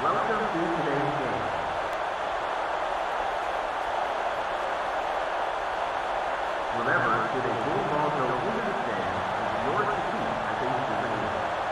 Welcome to today's game. Remember, should a game ball go into the stand, it's yours to keep as a souvenir.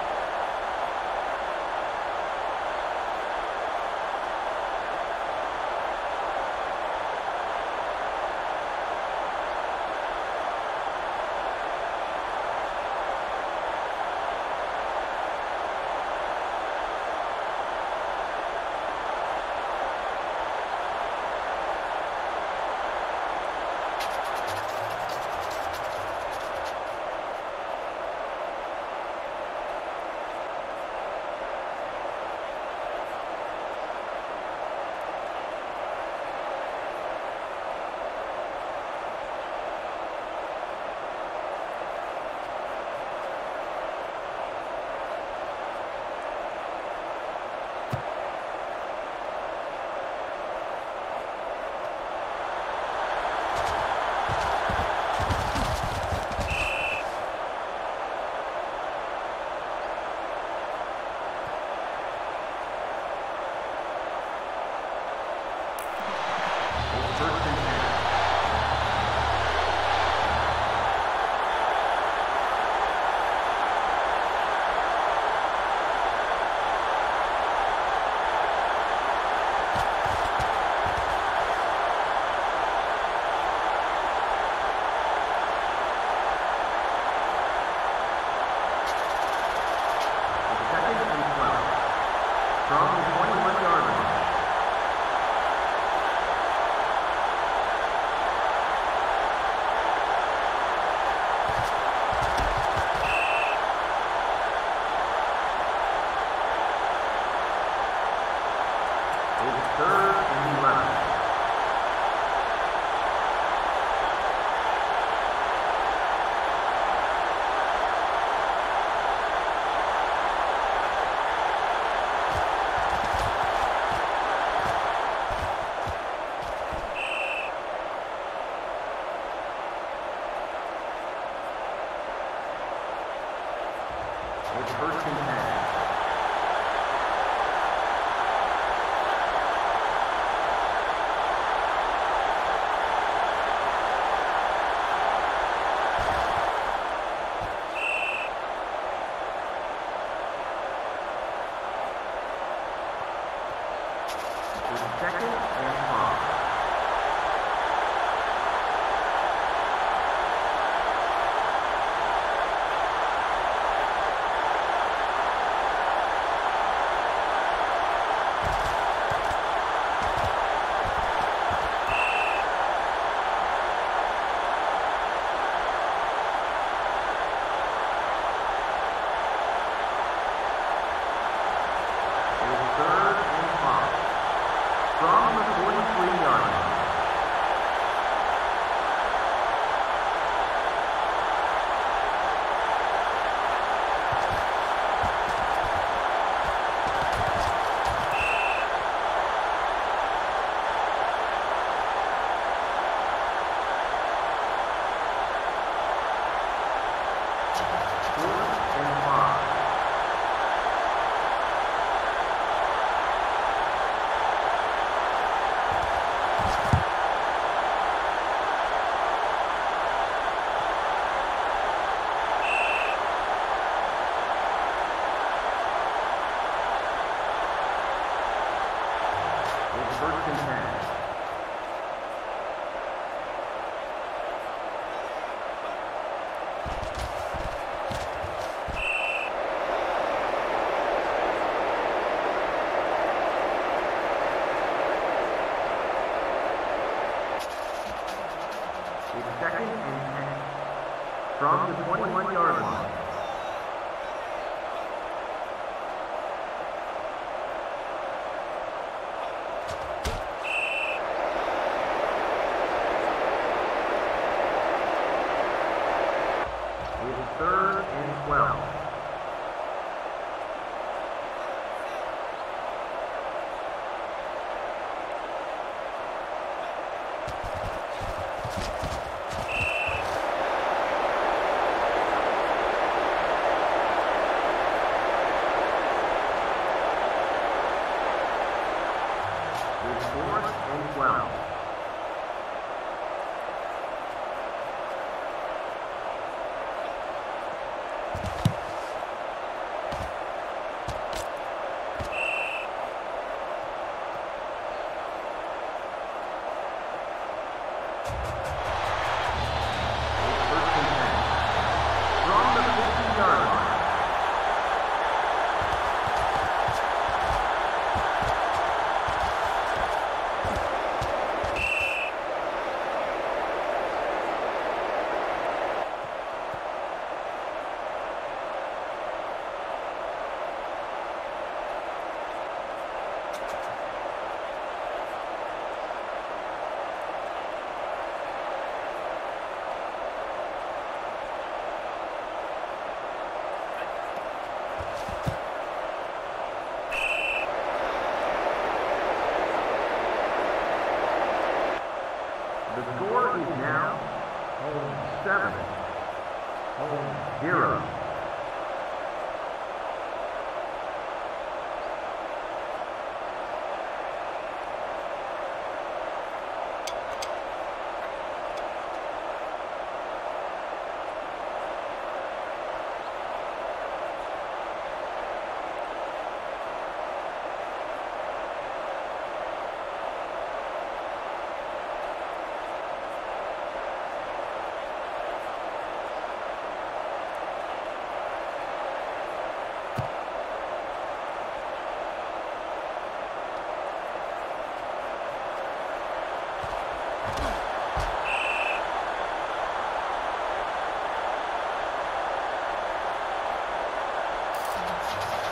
It's first and 10. It's second and 5. From the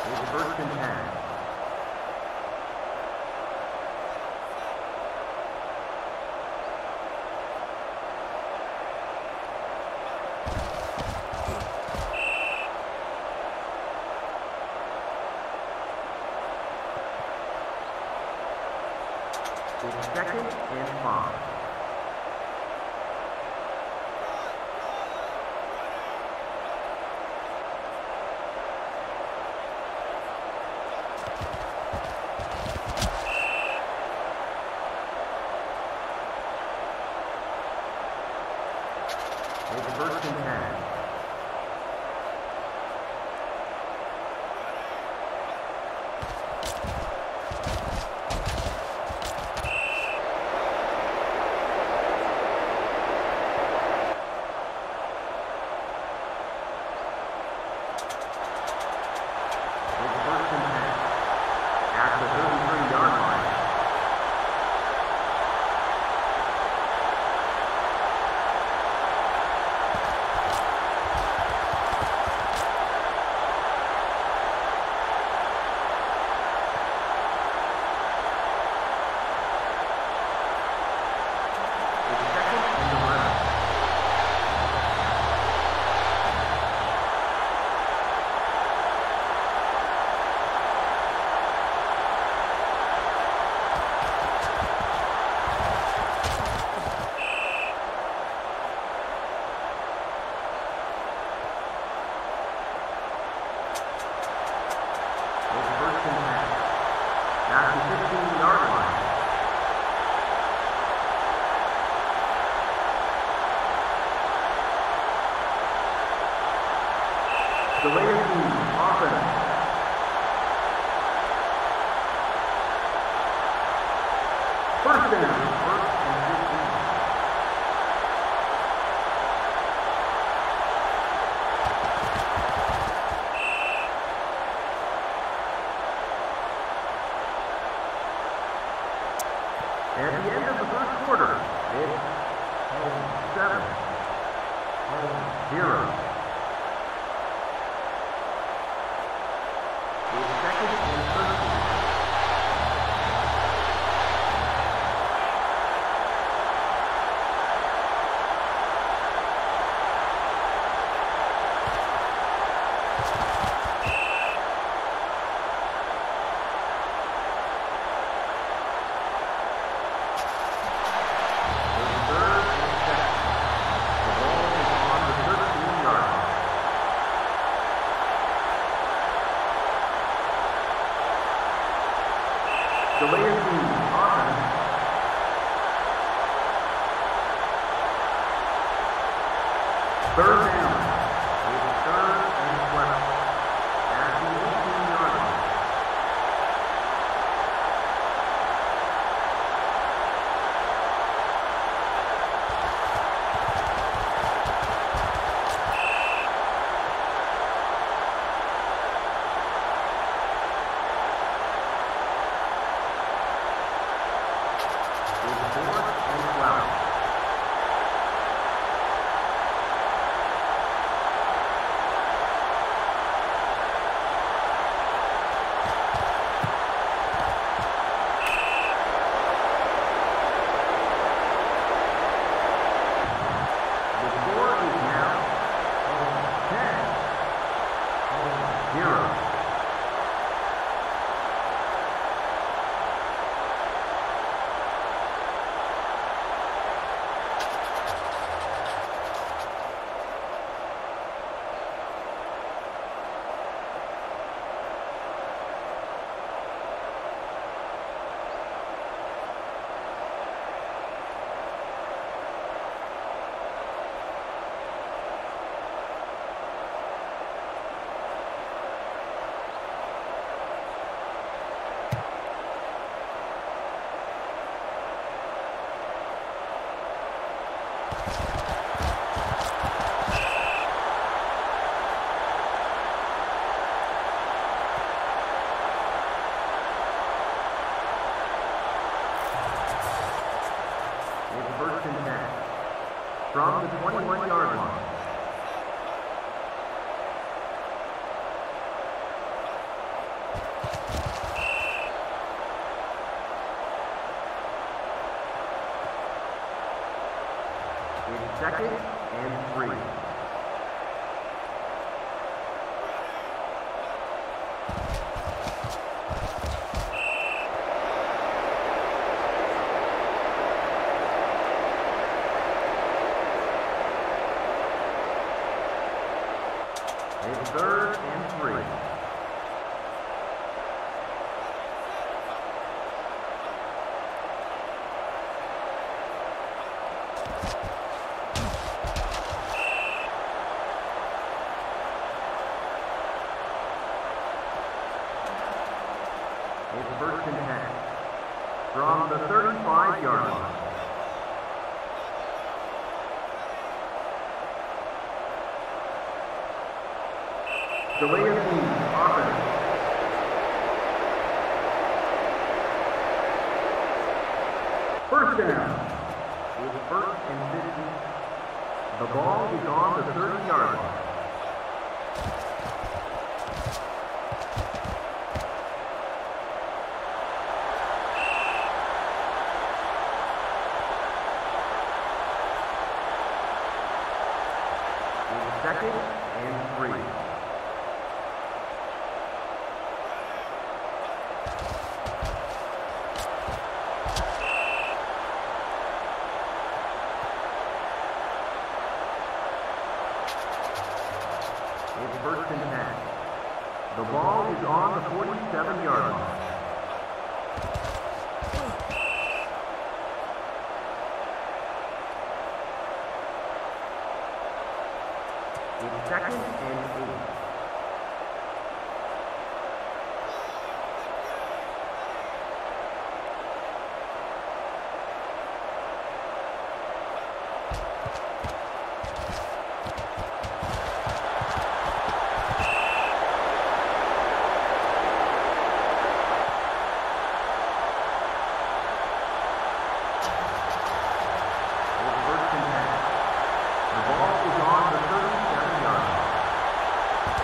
It's first and 10. It's second and 5. It's first and 10. The way of team, offense. First down, first and 15. At the end of the first quarter, it's 7-0. Delay of team, offense. Third down. It's third and 12. At the 18-yard line. First and 10. From the 21-yard line. second and 3. It's third and 3. It's first and 10 from the 35-yard line. Delay of game, offense. First down. It's first and 50. The ball is on the 30-yard line. It's second and 3. It's first and 10. The ball is on the 47-yard line. It's second and 8. First and 10. The ball is on the 37-yard line.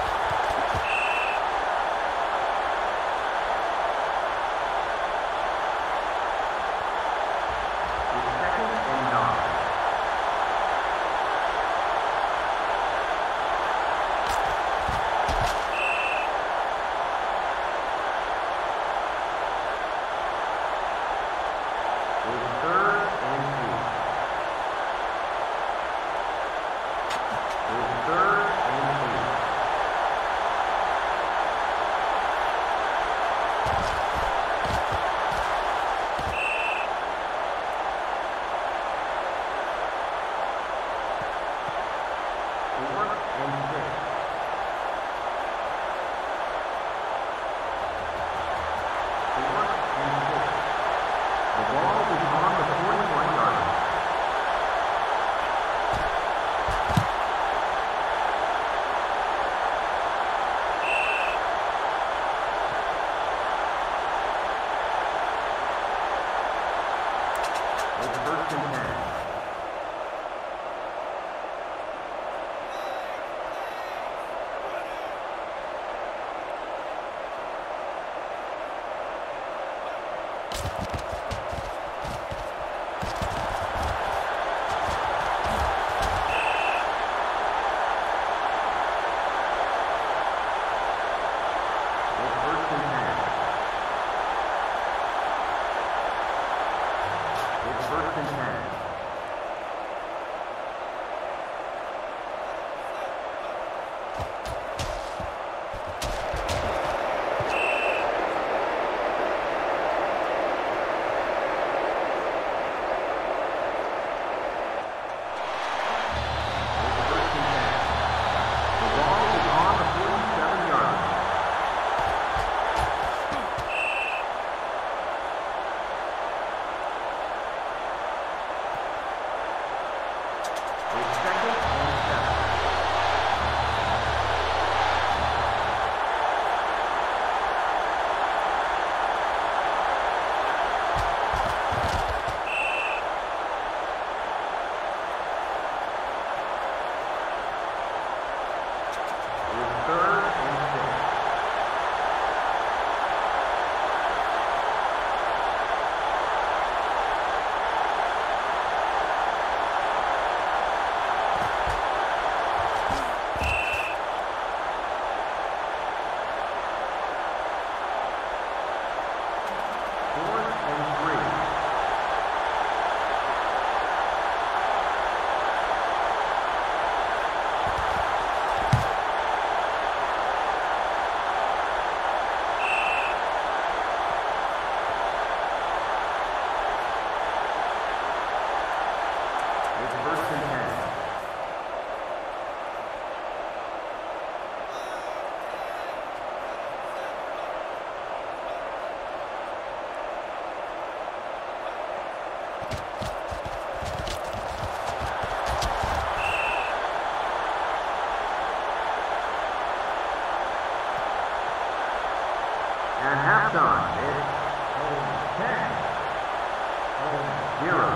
At halftime, it's home 10, home 0.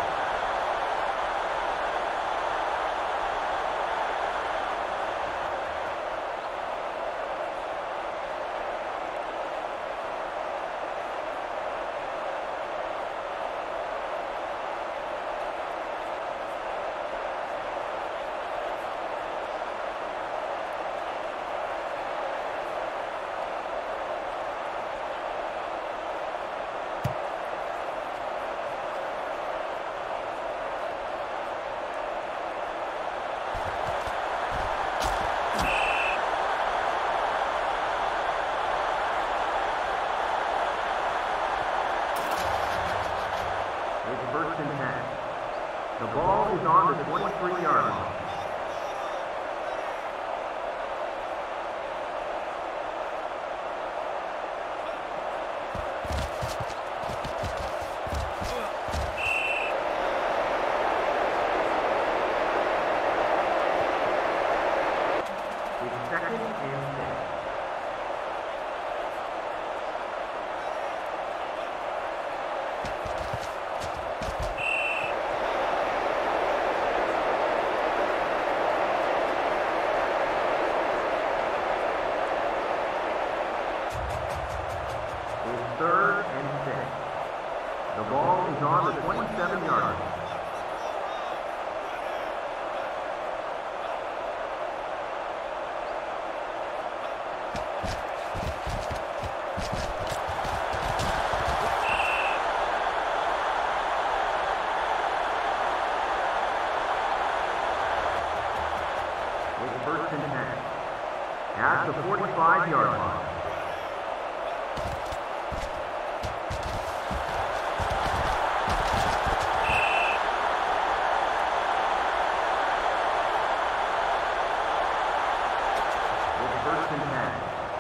It's first and 10. The ball is on the 23-yard line. It's second and 6. It's third and 6. The ball is on the 27-yard line. It's first and 10. At the 45-yard line. First and 10.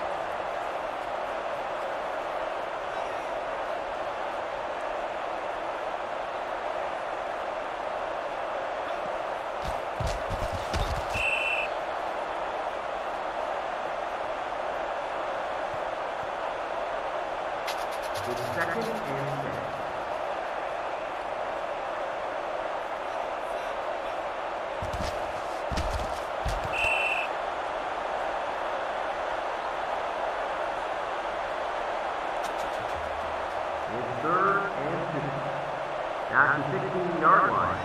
It's second and 6. It's third and 2. At the 16-yard line.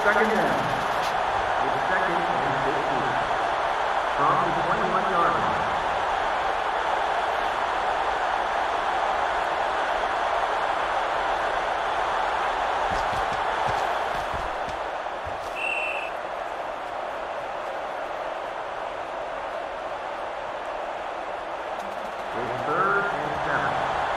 Second down. With second and 15. From the 21-yard line. It's third and 7.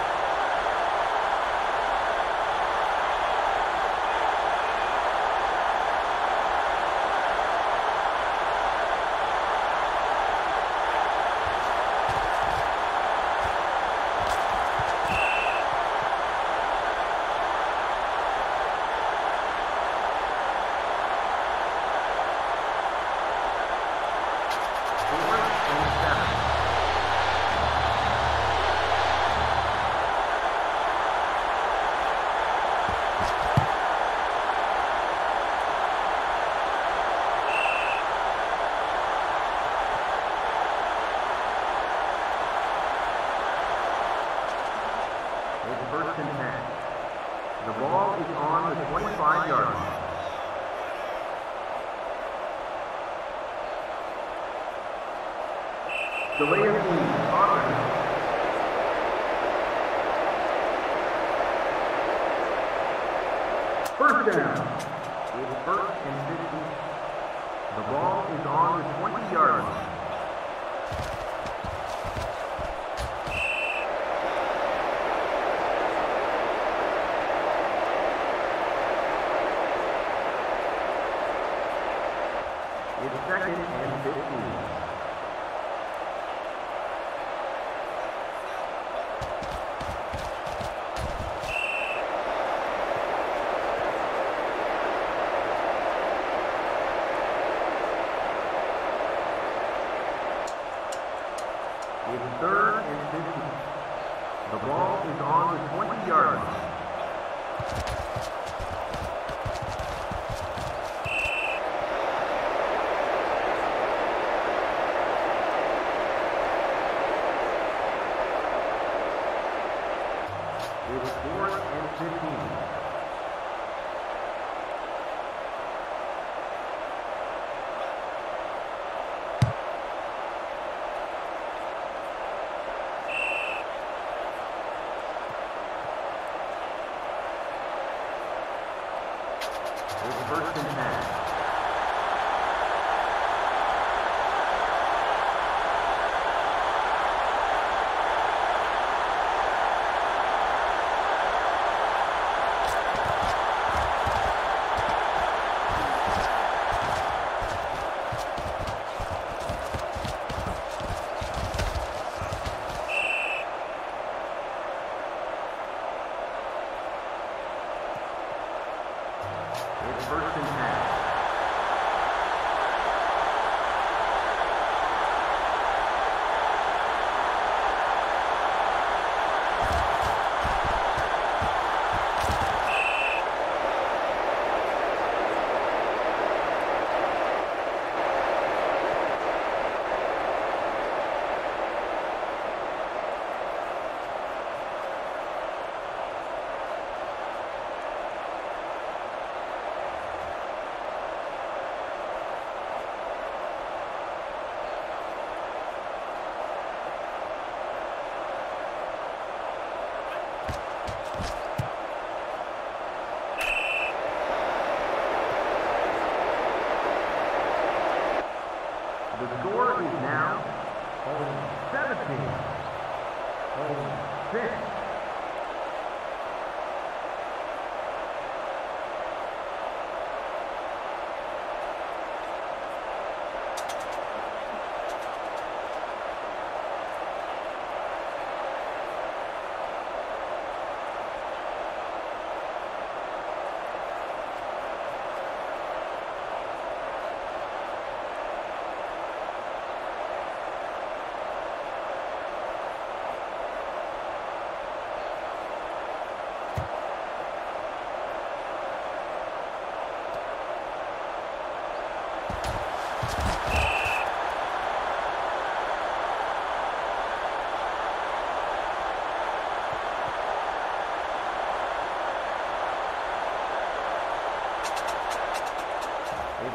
It's first and 10. The ball is on the 25-yard line. Delay of game, offense. First down. It's first and 50. The ball is on the 20-yard line. It's second and 15. It's third and 15. The ball is on the 20-yard line. It's fourth and 15. It's first and 10. It's first and 10. The score is now home 17, home 6.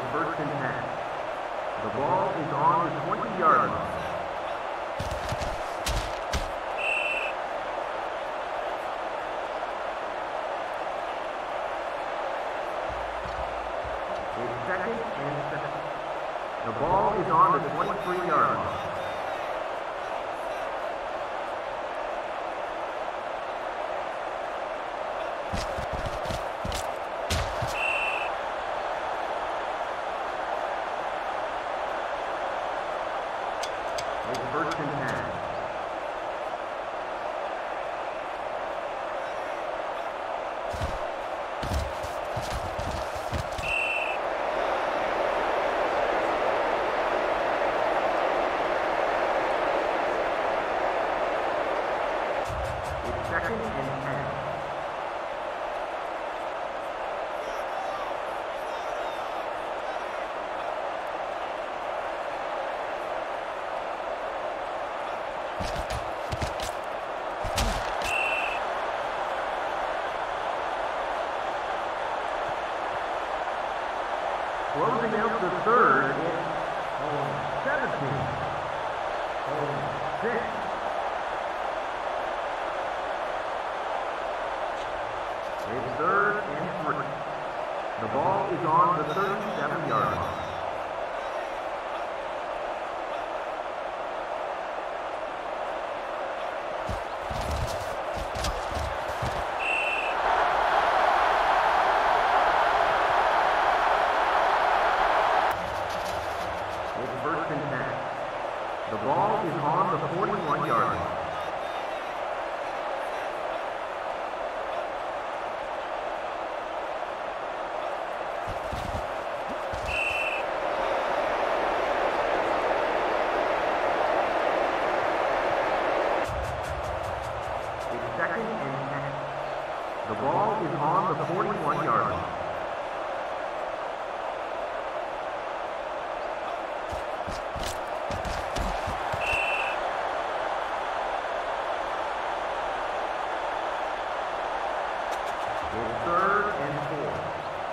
first and 10. The ball is on the 20-yard line. It's second and 7. The ball is on the 23-yard line. First and 10. It's second and 10. Closing out the third, it's home 17, home 6. It's third and 3. The ball is on the 37-yard line. First and 10. The ball is on the 41-yard line. It's second and 10. The ball is on the 41-yard line. It's third and 4.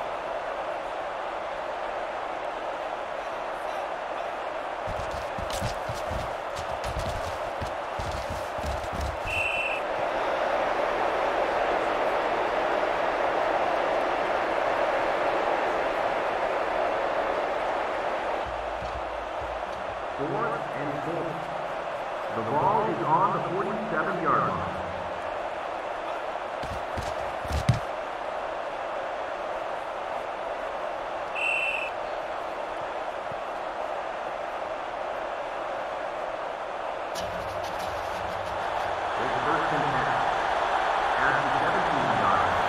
Fourth and 4. The ball is on the 47-yard line. First and 10. At the 17-yard line.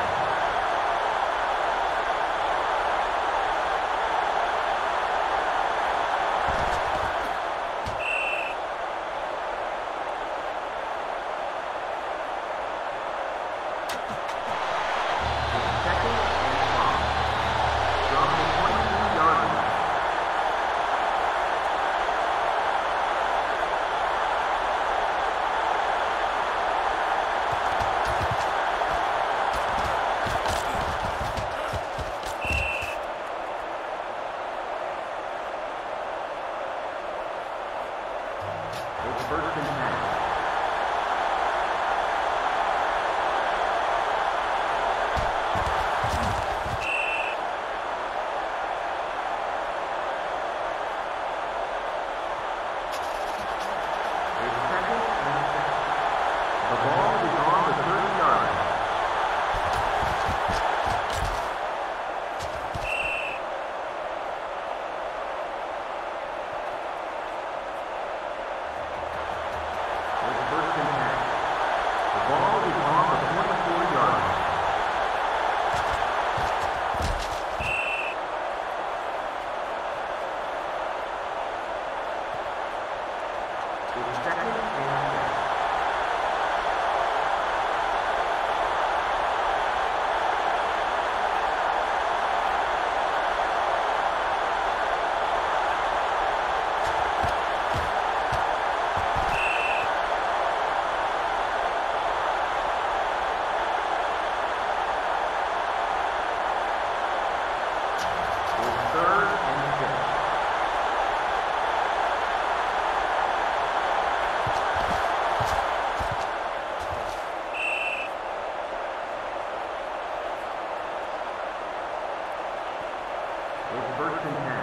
It's first and 10.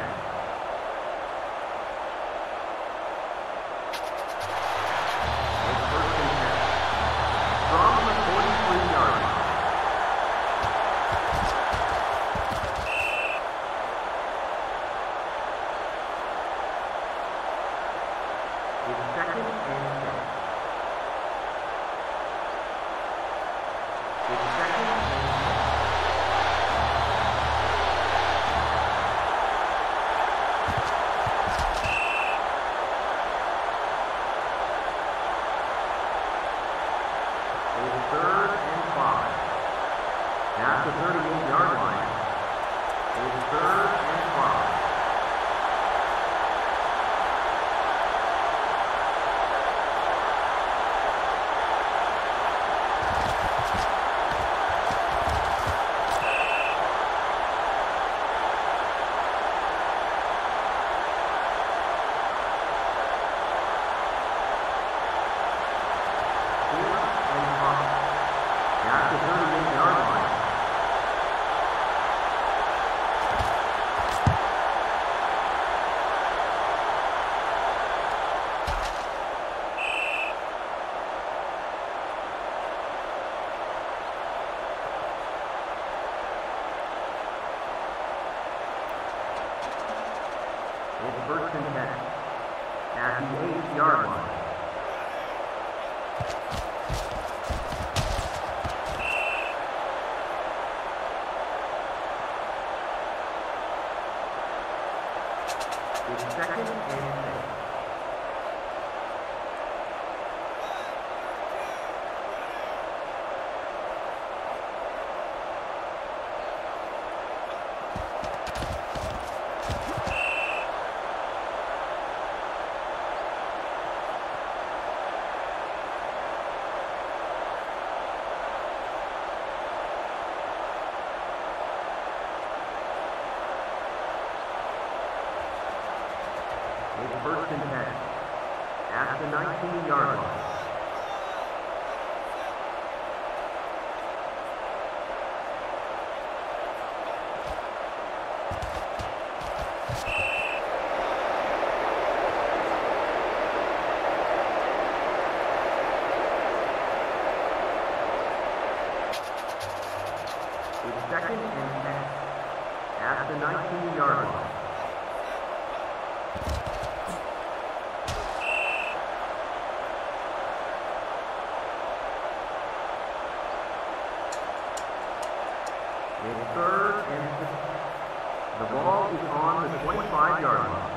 It's first and 10. From the 43-yard line. It's second and 10. It's second and 10. It's third and 5. At the 38-yard line. It's third and 5. At the 38-yard line. It's first and 10. At the 8-yard line. It's second and 6. It's first and 10. At the 19-yard line. It's second and 10. At the 19-yard line. It's third and 6. The ball is on the 25-yard line.